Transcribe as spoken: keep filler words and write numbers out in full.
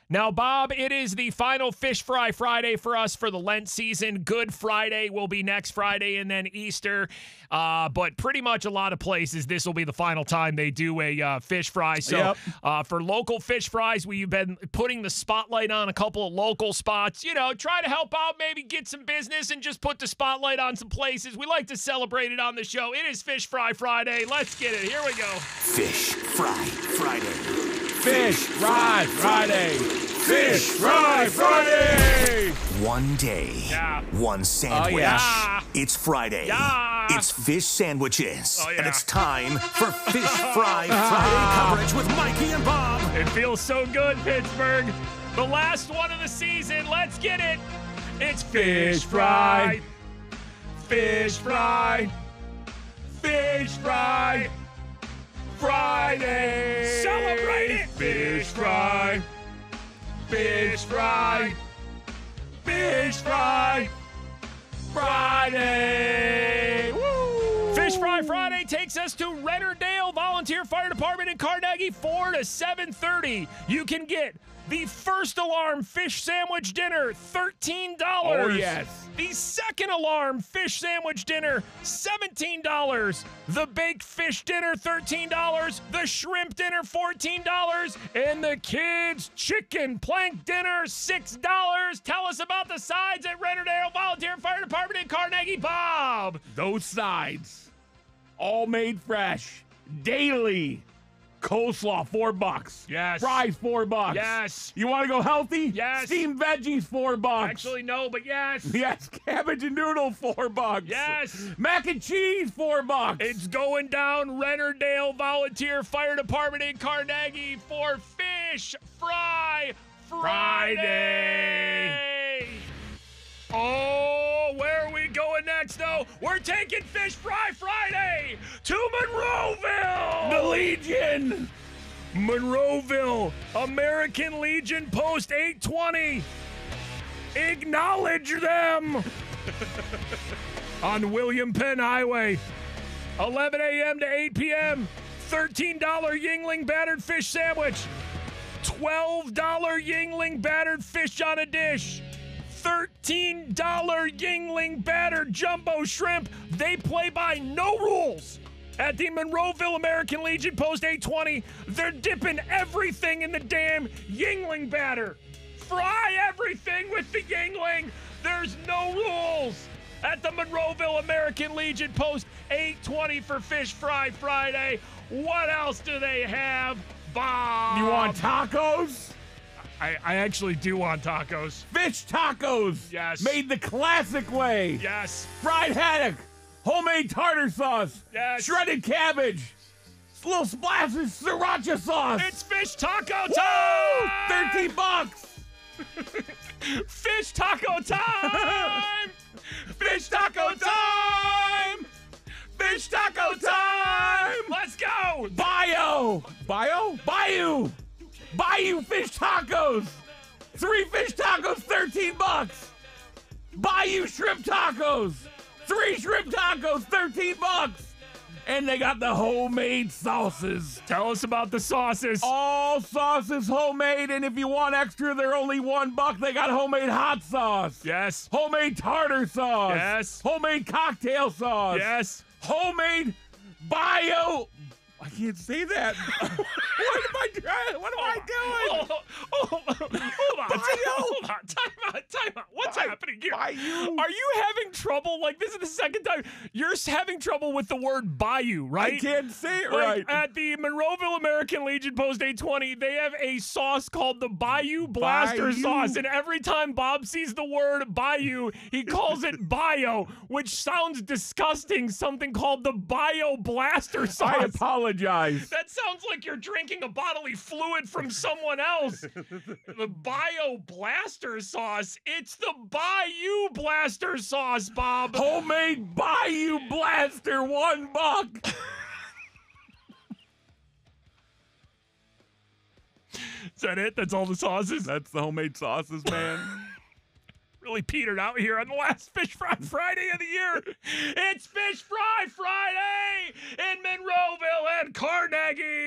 Now, Bob, it is the final Fish Fry Friday for us for the Lent season. Good Friday will be next Friday and then Easter. Uh, but pretty much a lot of places, this will be the final time they do a uh, fish fry. So Yep. uh, for local fish fries, we've been putting the spotlight on a couple of local spots. You know, try to help out, maybe get some business and just put the spotlight on some places. We like to celebrate it on the show. It is Fish Fry Friday. Let's get it. Here we go. Fish Fry Friday. Fish Fry Friday. Fish Fry Friday. One day, Yeah. one sandwich. Oh, yeah. It's Friday. Yeah. It's fish sandwiches. Oh, yeah. And it's time for Fish Fry Friday coverage with Mikey and Bob. It feels so good, Pittsburgh. The last one of the season. Let's get it. It's Fish Fry. Fish Fry. Fish Fry. Friday. Celebrate it. Fish Fry. Fish Fry. Fish Fry. Friday. Woo! Fish Fry Friday takes us to Rennerdale Volunteer Fire Department in Carnegie, four to seven thirty. You can get the first alarm fish sandwich dinner, thirteen dollars. Oh, yes. The second alarm fish sandwich dinner, seventeen dollars. The baked fish dinner, thirteen dollars. The shrimp dinner, fourteen dollars. And the kids' chicken plank dinner, six dollars. Tell us about the sides at Rennerdale Volunteer Fire Department in Carnegie, Bob. Those sides, all made fresh, daily. Coleslaw, four bucks. Yes. Fries, four bucks. Yes. You want to go healthy? Yes. Steamed veggies, four bucks. Actually, no, but yes. Yes. Cabbage and noodle, four bucks. Yes. Mac and cheese, four bucks. It's going down Rennerdale Volunteer Fire Department in Carnegie for Fish Fry Friday. Oh, where are we going next, though? We're taking Fish Fry Friday to Monroeville. The Legion. Monroeville, American Legion Post eight twenty. Acknowledge them. On William Penn Highway, eleven a.m. to eight p.m., thirteen dollars Yingling battered fish sandwich, twelve dollars Yingling battered fish on a dish, thirteen dollars Yingling battered jumbo shrimp. They play by no rules. At the Monroeville American Legion Post eight twenty, they're dipping everything in the damn Yingling batter. Fry everything with the Yingling. There's no rules. At the Monroeville American Legion Post eight twenty for Fish Fry Friday. What else do they have, Bob? You want tacos? I, I actually do want tacos. Fish tacos. Yes. Made the classic way. Yes. Fried haddock. Homemade tartar sauce. Yes. Shredded cabbage. Little splashes sriracha sauce. It's fish taco Woo! time! thirteen bucks. Fish taco time! Fish taco time! Fish taco time! Let's go! Bio. Bio? Bayou. Bayou fish tacos. Three fish tacos, thirteen bucks. Bayou shrimp tacos. Three shrimp tacos, thirteen bucks. And they got the homemade sauces. Tell us about the sauces. All sauces homemade, and if you want extra, they're only one buck. They got homemade hot sauce. Yes. Homemade tartar sauce. Yes. Homemade cocktail sauce. Yes. Homemade bio. I can't say that. what am I trying? What am I doing? Oh, oh, oh, hold on. Bio. Hold on. Time out. Time out. What's Bi- happening here? Bayou. Are you having trouble? Like, this is the second time you're having trouble with the word bayou, right? I can't say it Like, right. at the Monroeville American Legion Post eight twenty, they have a sauce called the Bayou Blaster Bayou. sauce. And every time Bob sees the word bayou, he calls it bio, which sounds disgusting. Something called the Bio Blaster sauce. I apologize. That sounds like you're drinking a bodily fluid from someone else. The Bio Blaster sauce. It's the Bayou Blaster sauce, Bob. Homemade Bayou Blaster, one buck. Is that it? That's all the sauces? That's the homemade sauces, man. Really petered out here on the last Fish Fry Friday of the year. It's Fish Fry Friday in Monroeville and Carnegie.